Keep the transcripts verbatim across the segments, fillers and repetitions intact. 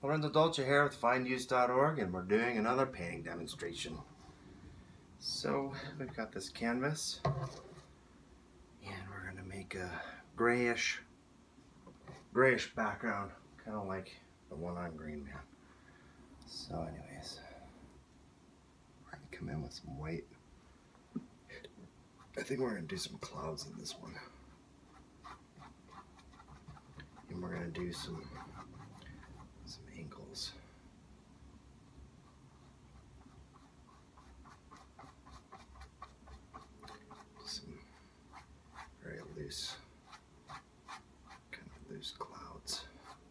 Lorenzo Dolce here with find use dot org, and we're doing another painting demonstration. So we've got this canvas and we're going to make a grayish grayish background, kind of like the one on Green Man. So anyways, we're going to come in with some white. I think we're going to do some clouds in this one. And we're going to do some some ankles. Some very loose, kind of loose clouds.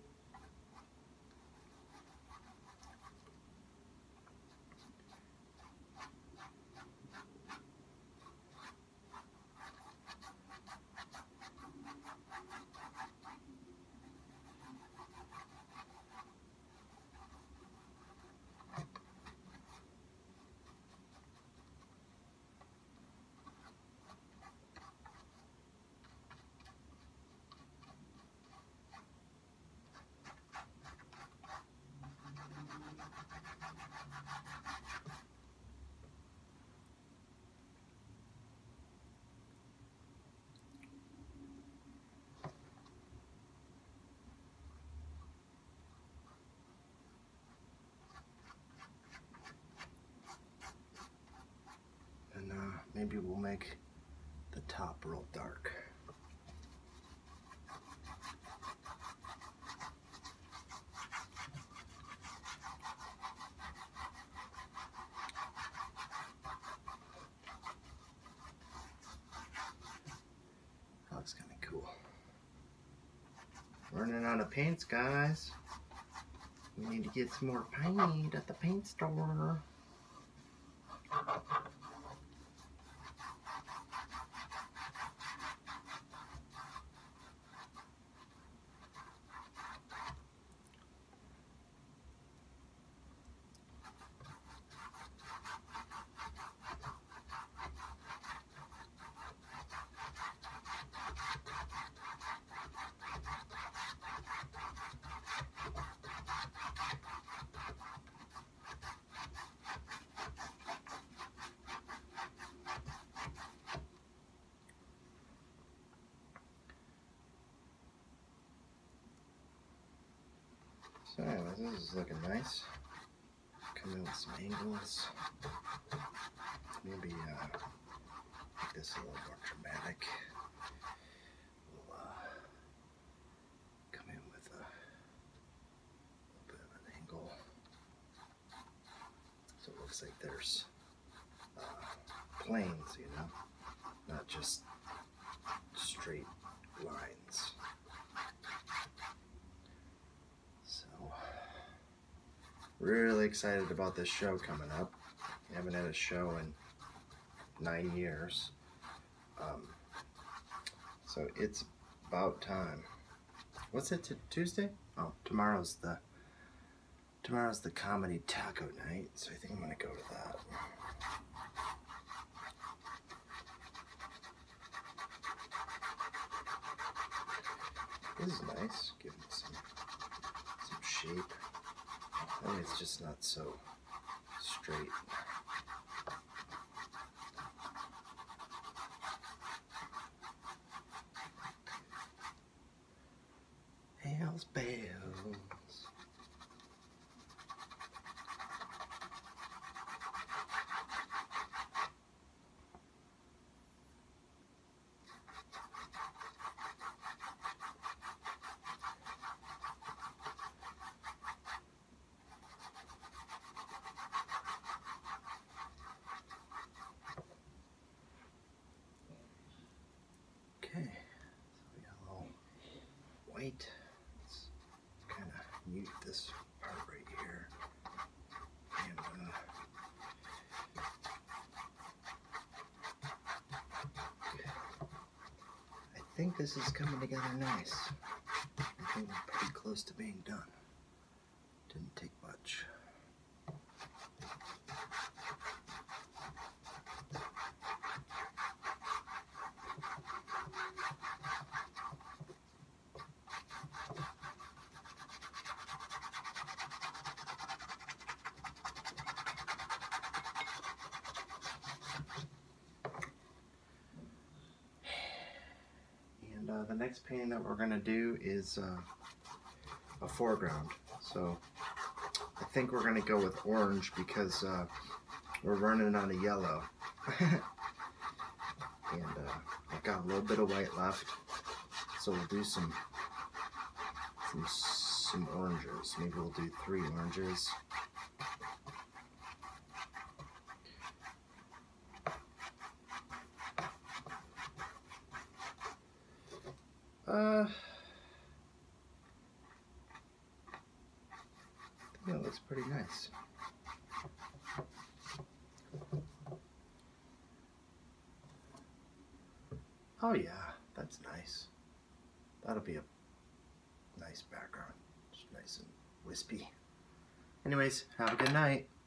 And uh, maybe we'll make the top real dark. That looks kind of cool. Running out of paints, guys. We need to get some more paint at the paint store. So anyways, this is looking nice. Come in with some angles. Maybe uh, make this a little more dramatic. We'll uh, come in with a little bit of an angle. So it looks like there's uh, planes, you know, not just straight lines. Really excited about this show coming up. We haven't had a show in nine years. Um, so it's about time. What's it, Tuesday? Oh, tomorrow's the tomorrow's the comedy taco night, so I think I'm gonna go to that. This is nice, giving it some some shape. I think it's just not so straight. Hell's bells. Okay, so we got a little white. Let's kind of mute this part right here. And uh, I think this is coming together nice. I think we're pretty close to being done. Didn't take much. uh, the next painting that we're going to do is uh, a foreground. So I think we're going to go with orange because uh, we're running on a yellow. And uh, I've got a little bit of white left, so we'll do some some, some oranges. Maybe we'll do three oranges. Uh, I think that looks pretty nice. Oh yeah, that's nice. That'll be a nice background. Just nice and wispy. Anyways, have a good night.